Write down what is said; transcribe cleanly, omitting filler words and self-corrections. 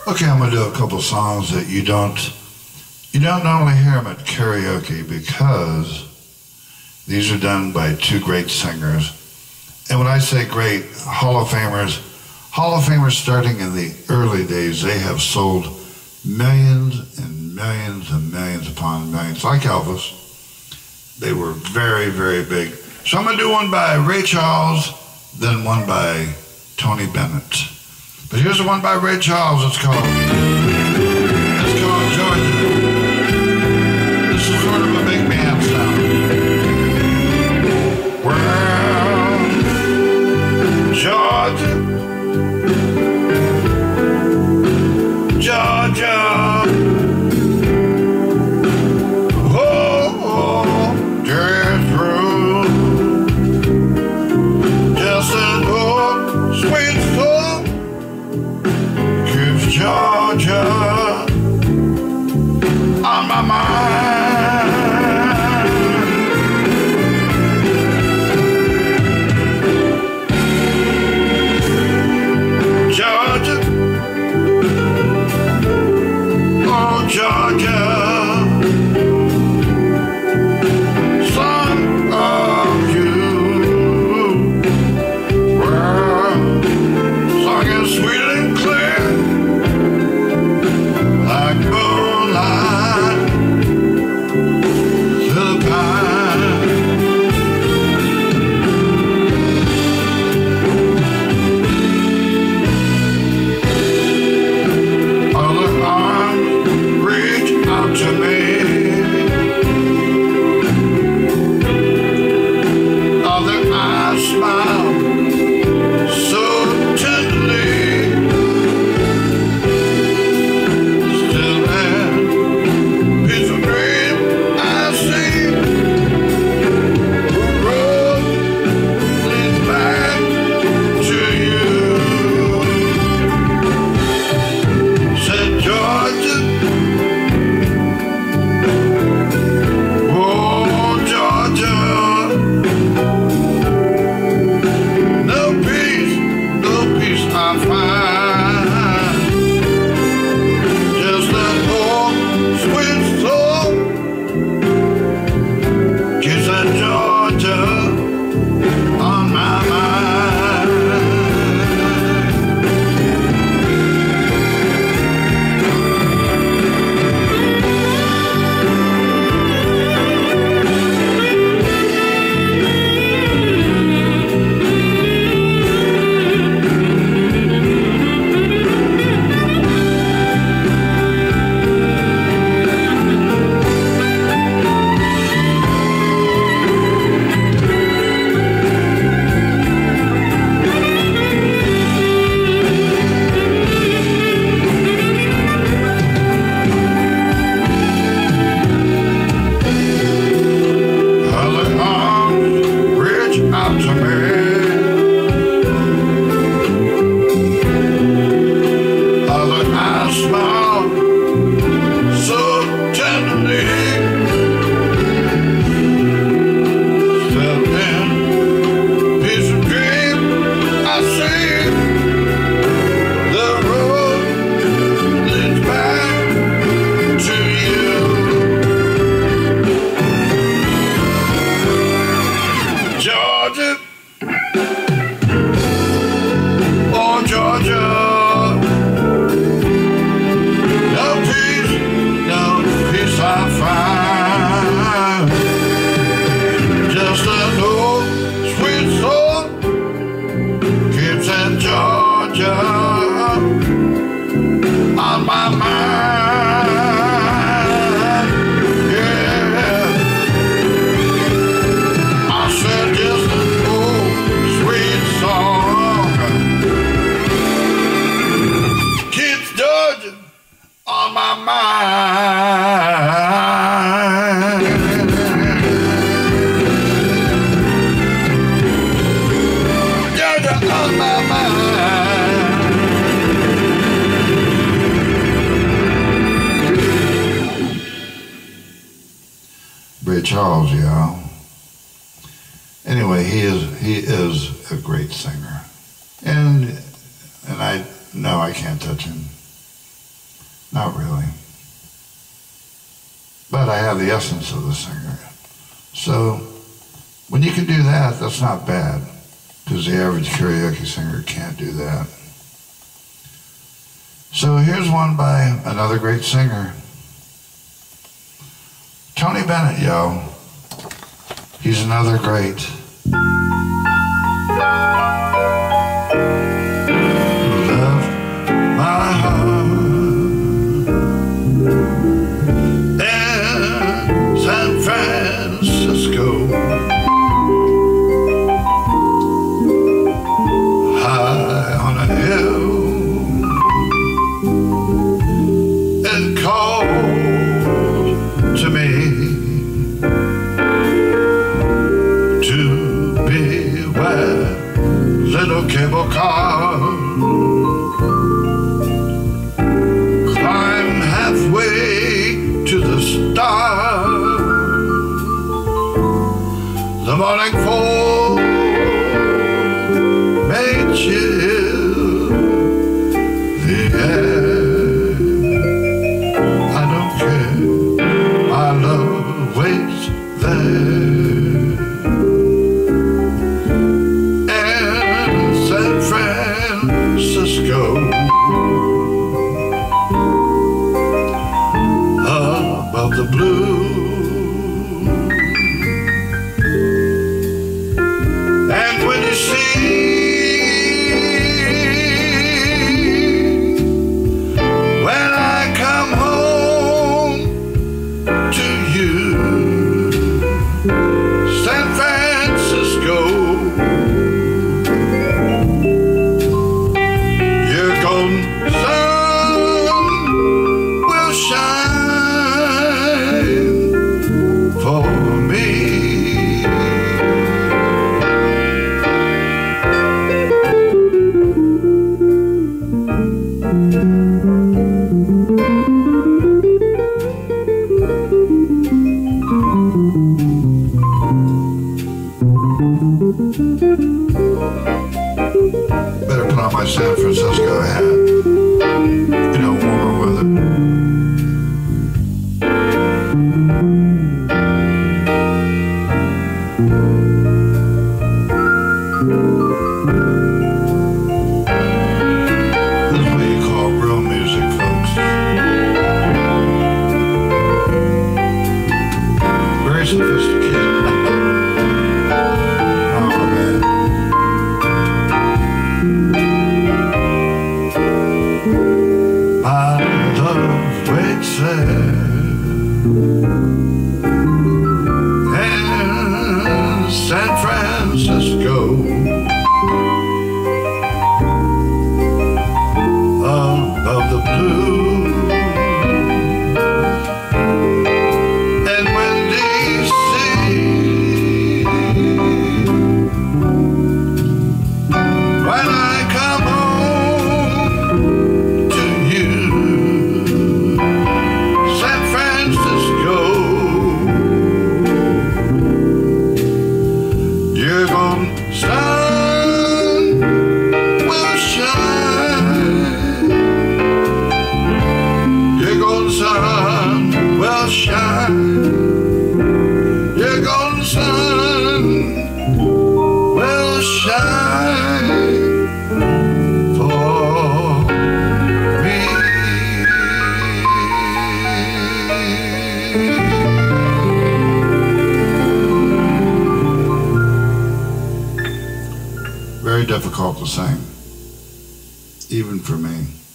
Okay, I'm gonna do a couple songs that you don't normally hear them at karaoke because these are done by two great singers. And when I say great, Hall of Famers starting in the early days, they have sold millions and millions and millions upon millions, like Elvis. They were very, very big. So I'm gonna do one by Ray Charles, then one by Tony Bennett. But here's the one by Ray Charles. It's called Georgia. This is sort of a big band sound. Well, Georgia, Georgia. Oh, there's room. Just an old sweet soul. Georgia on my mind. Georgia, oh Georgia, son of you, well, song is sweet and clear. Like moonlight through the pine. Other arms reach out to me. Other eyes smile so tenderly. Ray Charles, yeah. Anyway, he is a great singer, and I can't touch him. Not really. But I have the essence of the singer. So when you can do that, that's not bad, because the average karaoke singer can't do that. So here's one by another great singer. Tony Bennett, yo. He's another great. Left my heart in San Francisco, high on a hill. It called to me to beware little cable car. Climb halfway to the stars. The morning fall may chill the air. I don't care, my love waits there. In San Francisco, above the blue. And when you see, when I come home to you, San Francisco, your golden sun will shine for me. Better put on my San Francisco hat. You know, warmer weather. This is what you call real music, folks. Very sophisticated. Oh, man. My love waits there in San Francisco, above the blue. And when DC, when I come home to you, San Francisco, your golden sun will shine. Your golden sun will shine. Your golden sun will shine for me. Very difficult to sing, even for me.